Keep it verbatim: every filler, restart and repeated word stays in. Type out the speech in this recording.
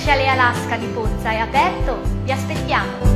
Glaciale Alaska di Ponza è aperto, vi aspettiamo!